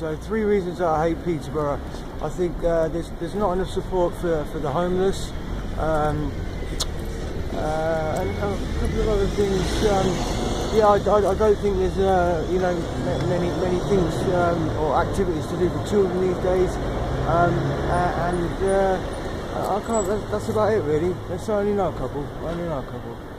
So 3 reasons that I hate Peterborough. I think there's not enough support for the homeless, and a couple of other things. Yeah, I don't think there's many things or activities to do for children these days, I can't. That's about it really. I only know a couple.